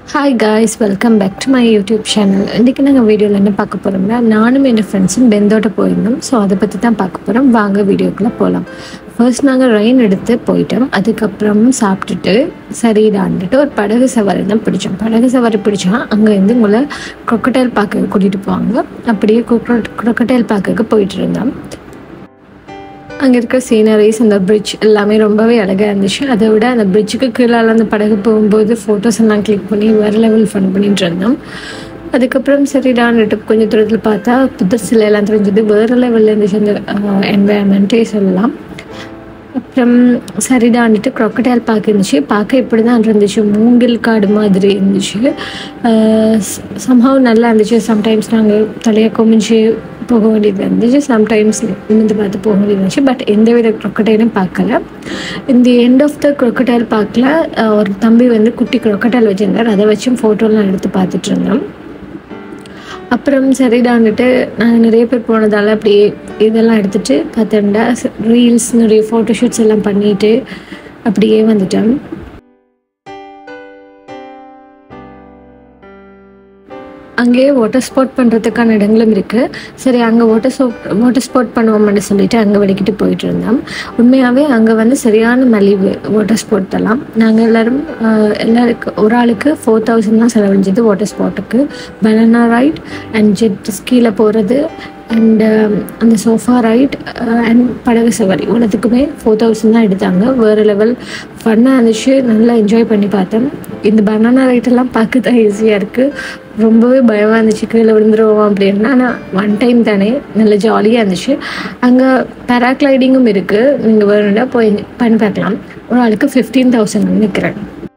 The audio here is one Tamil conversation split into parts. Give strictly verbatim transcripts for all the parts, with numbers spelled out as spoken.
Hi guys, welcome back to my YouTube channel. இன்னைக்கு நாங்கள் வீடியோவில் என்ன பார்க்க போகிறோம்னா நானும் என் ஃப்ரெண்ட்ஸும் பெந்தோட்ட போயிருந்தோம். ஸோ அதை பற்றி தான் பார்க்க போகிறோம். வாங்க வீடியோக்குள்ளே போகலாம். ஃபர்ஸ்ட் நாங்கள் ரெயின் எடுத்து போயிட்டோம். அதுக்கப்புறம் சாப்பிட்டுட்டு சரிடான்ட்டு ஒரு படகு சவாரி தான் பிடிச்சோம். படகு சவாரி பிடிச்சா அங்கே இருந்து உங்களை crocodile பார்க்க கூட்டிகிட்டு போவாங்க. அப்படியே crocodile பார்க்க போயிட்டு இருந்தோம். அங்கே இருக்கிற சீனரிஸ் அந்த பிரிட்ஜ் எல்லாமே ரொம்பவே அழகாக இருந்துச்சு. அதை விட அந்த பிரிட்ஜுக்கு கீழே அந்த படகு போகும்போது ஃபோட்டோஸ் எல்லாம் கிளிக் பண்ணி வேறு லெவல் ஃபன் பண்ணிட்டு இருந்தோம். அதுக்கப்புறம் சரிடான்ட்டு கொஞ்சம் தூரத்தில் பார்த்தா புத்தர் சிலை எல்லாம் தெரிஞ்சது. வேறு லெவலில் இருந்துச்சு அந்த என்வாயன்மெண்ட்டே சொல்லலாம். அப்புறம் சரிடான்ட்டு crocodile பார்க்க இருந்துச்சு. பார்க்க இப்படி தான் இருந்துச்சு, மூங்கில் காடு மாதிரி இருந்துச்சு. சம்ஹவ் நல்லா இருந்துச்சு. சம்டைம்ஸ் நாங்கள் தலையை குமிஞ்சு போக வேண்டியது இருந்துச்சு, சம்டைம்ஸ் நிமிந்து பார்த்து போக வேண்டியது இருந்துச்சு. பட் எந்த வித crocodileம் பார்க்கல. இந்த எண்ட் ஆஃப் த crocodile பார்க்கல ஒரு தம்பி வந்து குட்டி crocodile வச்சுருந்தார். அதை வச்சும் ஃபோட்டோலாம் எடுத்து பார்த்துட்டு இருந்தோம். அப்புறம் சரிடான்ட்டு நாங்கள் நிறைய பேர் போனதால் அப்படியே இதெல்லாம் எடுத்துகிட்டு பார்த்தோம்னா ரீல்ஸ் நிறைய ஃபோட்டோஷூட்ஸ் எல்லாம் பண்ணிவிட்டு அப்படியே வந்துட்டோம். அங்கேயே வாட்டர் ஸ்போர்ட் பண்ணுறதுக்கான இடங்களும் இருக்குது. சரி, அங்கே வாட்டர் ஸ்போ வாட்டர் ஸ்போர்ட் பண்ணுவோம்னு சொல்லிட்டு அங்கே வலிக்கிட்டு போயிட்டு இருந்தோம். உண்மையாகவே அங்கே வந்து சரியான மலிவு வாட்டர் ஸ்போர்ட் எல்லாம். நாங்கள் எல்லோரும் எல்லாருக்கும் ஒரு ஆளுக்கு ஃபோர் தௌசண்ட் தான் செலவழிஞ்சது வாட்டர் ஸ்போர்ட்டுக்கு. பனானா ரைட் அண்ட் ஜெட் ஸ்கீல போகிறது அண்ட் அந்த சோஃபா ரைட் அண்ட் படகு சவாரி உலகத்துக்குமே ஃபோர் தௌசண்ட் தான் எடுத்தாங்க. வேறு லெவல் ஃபன்னாக இருந்துச்சு. நல்லா என்ஜாய் பண்ணி பார்த்தேன். இந்த பனானா ரைட்டெல்லாம் பார்க்க தான் ஈஸியாக இருக்குது. ரொம்பவே பயமாக இருந்துச்சு, கீழே விழுந்துருவோம் அப்படின்னா. ஆனால் ஒன் டைம் தானே, நல்ல ஜாலியாக இருந்துச்சு. அங்கே பேராக்ளைடிங்கும் இருக்குது. நீங்கள் வேணும்னா போய் பண்ணி பார்க்கலாம். ஒரு ஆளுக்கு ஃபிஃப்டீன் தௌசண்ட் நிற்கிறேன்.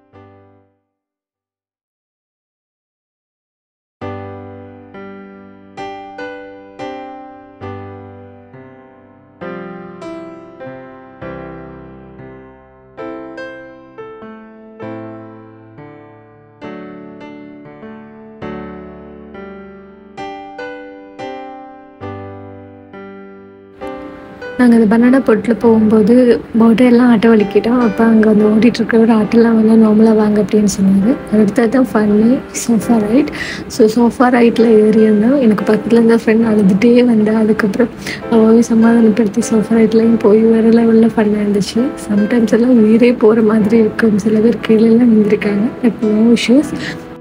நாங்கள் அந்த பனானா பொட்டில் போகும்போது போட்டையெல்லாம் ஆட்டோ வலிக்கிட்டோம். அப்போ அங்கே வந்து ஓடிட்டுருக்க ஒரு ஆட்டெல்லாம் வந்து நார்மலாக வாங்க அப்படின்னு சொன்னாங்க. அடுத்தது தான் ஃபன்னு சோஃபா ரைட். ஸோ சோஃபா ரைட்டில் ஏறியிருந்தோம். எனக்கு பக்கத்தில் இருந்த ஃப்ரெண்ட் அழுதுகிட்டே வந்தேன். அதுக்கப்புறம் அவ்வளோ சமாதானப்படுத்தி சோஃபா ரைட்லையும் போய் வேறு லெவலில் ஃபன்னாக இருந்துச்சு. சம்டைம்ஸ் எல்லாம் உயிரே போகிற மாதிரி இருக்கும். சில பேர் கீழெல்லாம் நின்றுருக்காங்க. But no issues.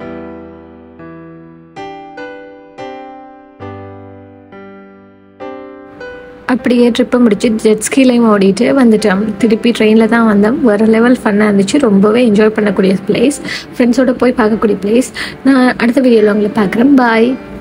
அப்படியே ட்ரிப்பை முடிச்சு ஜெட் ஸ்கீலையும் ஓடிட்டு வந்துட்டோம். திருப்பி ட்ரெயினில் தான் வந்தோம். வேறு லெவல் ஃபன்னாக இருந்துச்சு. ரொம்பவே என்ஜாய் பண்ணக்கூடிய பிளேஸ், ஃப்ரெண்ட்ஸோடு போய் பார்க்கக்கூடிய பிளேஸ். நான் அடுத்த வீடியோவில் உங்களை பார்க்குறேன். பாய்.